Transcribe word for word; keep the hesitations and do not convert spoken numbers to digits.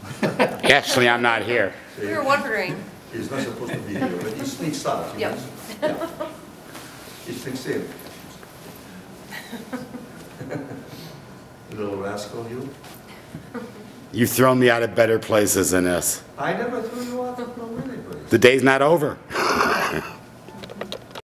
Actually, I'm not here. We were wondering. He's not supposed to be here, but he sneaks out. Yep. Yeah. He sneaks in. You little rascal, you. You've thrown me out of better places than this. I never threw you out of no really place. The day's not over.